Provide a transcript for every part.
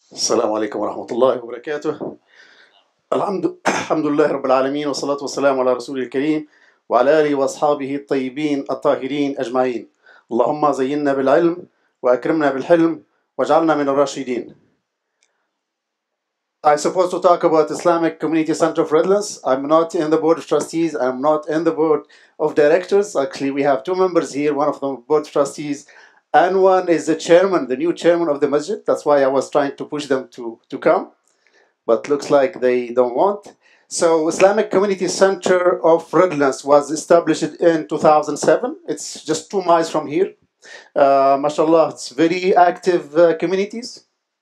السلام عليكم ورحمة الله وبركاته. الحمد لله رب العالمين، والصلاة والسلام على رسول الكريم وعلى آله وأصحابه الطيبين الطاهرين أجمعين. اللهم زينا بالعلم وأكرمنا بالحلم واجعلنا من الراشدين. I'm supposed to talk about Islamic Community Center of Redlands. I'm not in the board of trustees. I'm not in the board of directors. Actually, we have two members here. One of them board of trustees, and one is the chairman, the new chairman of the masjid. That's why I was trying to push them to come, but looks like they don't want. So Islamic Community Center of Redlands was established in 2007. It's just 2 miles from here. MashaAllah, it's very active communities.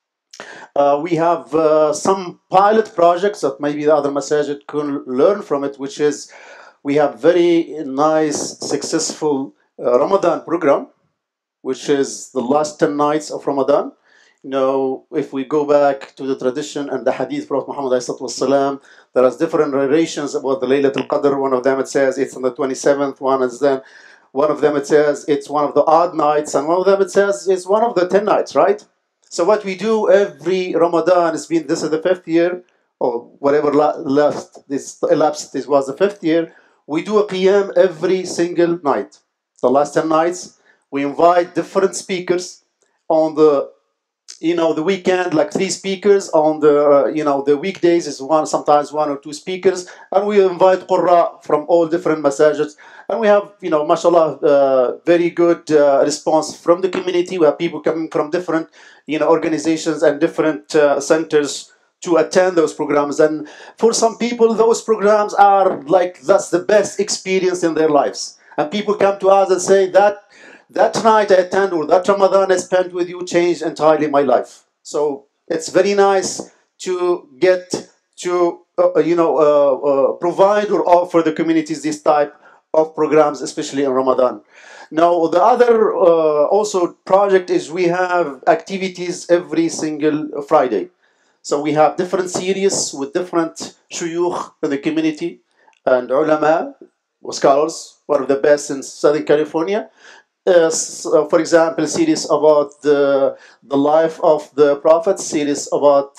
We have some pilot projects that maybe the other masajid can learn from it, which is we have very nice, successful Ramadan program, which is the last 10 nights of Ramadan. You know, if we go back to the tradition and the hadith, Prophet Muhammad والسلام, there are different narrations about the Laylatul Qadr. One of them it says it's on the 27th, one of them it says it's one of the odd nights, and one of them it says it's one of the 10 nights, right? So what we do every Ramadan, this is the 5th year, or whatever elapsed, this was the 5th year, we do a qiyam every single night. The last 10 nights, we invite different speakers on the the weekend, like 3 speakers. On the the weekdays is sometimes 1 or 2 speakers, and we invite qurra from all different masajids, and we have mashallah very good response from the community. We have people coming from different organizations and different centers to attend those programs, and for some people those programs are like that's the best experience in their lives, and people come to us and say that night I attend, or that Ramadan I spent with you, changed entirely my life. So it's very nice to get to provide or offer the communities this type of programs, especially in Ramadan. Now the other also project is we have activities every single Friday. So we have different series with different shuyukh in the community and ulama, scholars, one of the best in Southern California. For example, series about the life of the Prophet, series about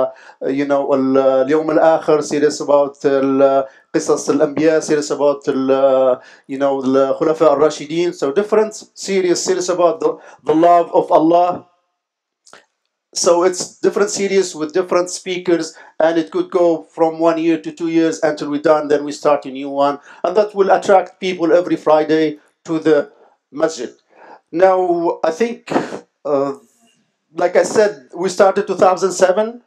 اليوم الآخر, series about قصص الأنبياء, series about الخلفاء الراشدين. So different series about the love of Allah. So it's different series with different speakers, and it could go from 1 year to 2 years until we're done. Then we start a new one, and that will attract people every Friday to the masjid. Now, I think, like I said, we started 2007.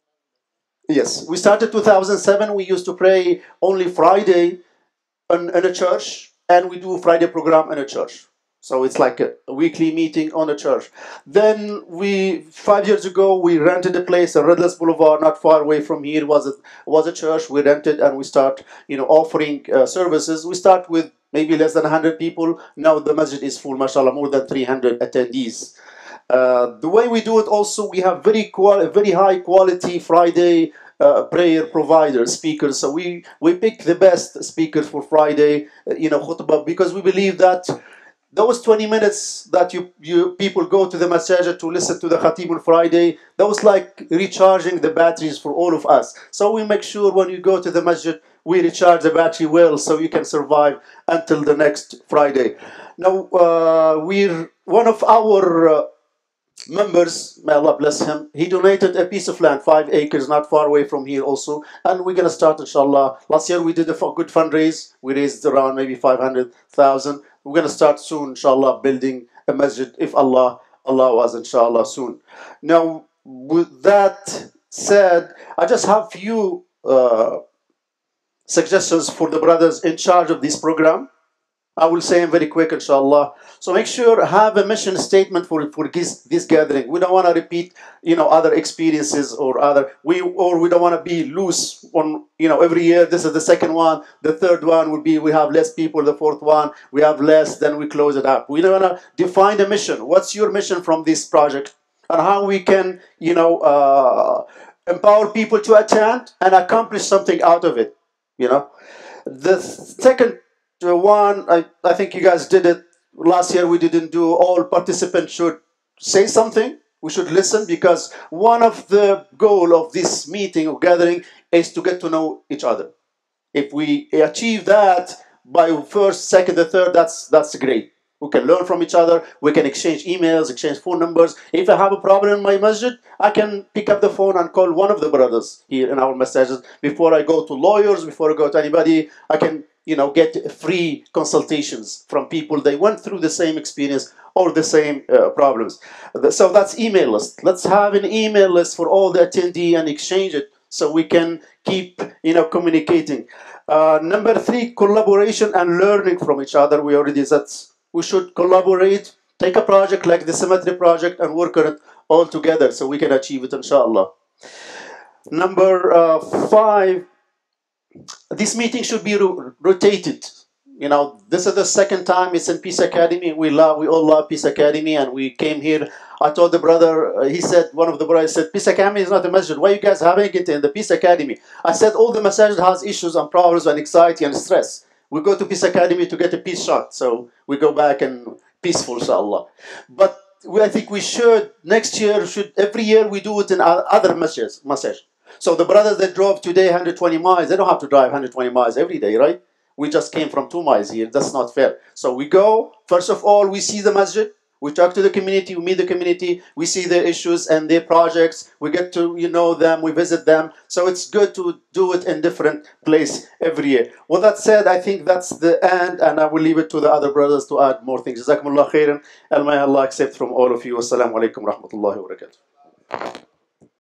Yes, we started 2007. We used to pray only Friday in a church, and we do a Friday program in a church. So it's like a weekly meeting on a church. Then 5 years ago, we rented a place, at Redlands Boulevard, not far away from here. It was a church. We rented, and we start, offering services. We start with maybe less than 100 people. Now the masjid is full, mashallah, more than 300 attendees. The way we do it also, we have very high quality Friday prayer providers, speakers. So we pick the best speakers for Friday, khutbah, because we believe that those 20 minutes that you people go to the masajid to listen to the khatib on Friday, that was like recharging the batteries for all of us. So we make sure when you go to the masjid, we recharge the battery well, so you can survive until the next Friday. Now, we're one of our members, may Allah bless him, he donated a piece of land, 5 acres, not far away from here also, and we're going to start, inshallah. Last year we did a good fundraise. We raised around maybe 500,000. We're going to start soon, inshallah, building a masjid, if Allah allows, inshallah, soon. Now, with that said, I just have few suggestions for the brothers in charge of this program. I will say them very quick, inshallah. So make sure have a mission statement for this gathering. We don't want to repeat, other experiences or we don't want to be loose on, every year. This is the second one. The third one will be we have less people. The fourth one we have less. Then we close it up. We don't want to define a mission. What's your mission from this project, and how we can, empower people to attend and accomplish something out of it. The second one, I think you guys did it last year. We didn't do. All participants should say something. We should listen, because one of the goal of this meeting or gathering is to get to know each other. If we achieve that by first, second, and third, that's great. We can learn from each other. We can exchange emails, exchange phone numbers. If I have a problem in my masjid, I can pick up the phone and call one of the brothers here in our massages. Before I go to lawyers, before I go to anybody, I can, get free consultations from people. They went through the same experience or the same problems. So that's email list. Let's have an email list for all the attendee and exchange it so we can keep, communicating. Number 3, collaboration and learning from each other. We already said we should collaborate, take a project like the Symmetry project and work on it all together so we can achieve it, inshallah. Number 5, this meeting should be rotated. This is the second time it's in Peace Academy. We all love Peace Academy, and we came here. I told the brother, one of the brothers said, Peace Academy is not a masjid. Why are you guys having it in the Peace Academy? I said, all the masajid has issues and problems and anxiety and stress. We go to Peace Academy to get a peace shot, so we go back and peaceful, inshallah. But I think we should, next year, every year we do it in other masajid. So the brothers that drove today 120 miles, they don't have to drive 120 miles every day, right? We just came from 2 miles here. That's not fair. So we go, first of all, we see the masjid. We talk to the community, we meet the community, we see their issues and their projects. We get to know them, we visit them. So it's good to do it in different place every year. With that said, I think that's the end, and I will leave it to the other brothers to add more things. Jazakumullah khairan, and may Allah accept from all of you. Wassalamu alaikum rahmatullahi wa barakatuh.